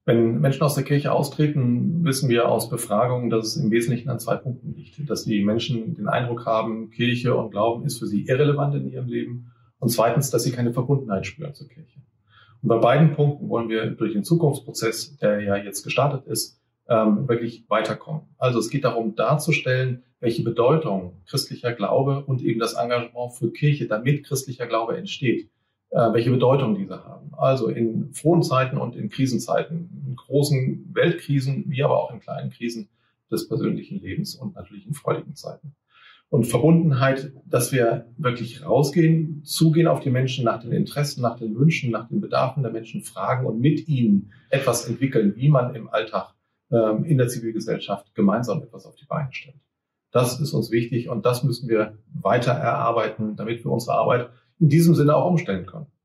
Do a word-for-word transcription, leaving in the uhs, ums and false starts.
Wenn Menschen aus der Kirche austreten, wissen wir aus Befragungen, dass es im Wesentlichen an zwei Punkten liegt. Dass die Menschen den Eindruck haben, Kirche und Glauben ist für sie irrelevant in ihrem Leben. Und zweitens, dass sie keine Verbundenheit spüren zur Kirche. Und bei beiden Punkten wollen wir durch den Zukunftsprozess, der ja jetzt gestartet ist, ähm, wirklich weiterkommen. Also es geht darum, darzustellen, welche Bedeutung christlicher Glaube und eben das Engagement für Kirche, damit christlicher Glaube entsteht, äh, welche Bedeutung diese haben. Also in frohen Zeiten und in Krisenzeiten, in großen Weltkrisen, wie aber auch in kleinen Krisen des persönlichen Lebens und natürlich in freudigen Zeiten. Und Verbundenheit, dass wir wirklich rausgehen, zugehen auf die Menschen, nach den Interessen, nach den Wünschen, nach den Bedarfen der Menschen fragen und mit ihnen etwas entwickeln, wie man im Alltag ähm, in der Zivilgesellschaft gemeinsam etwas auf die Beine stellt. Das ist uns wichtig und das müssen wir weiter erarbeiten, damit wir unsere Arbeit in diesem Sinne auch umstellen können.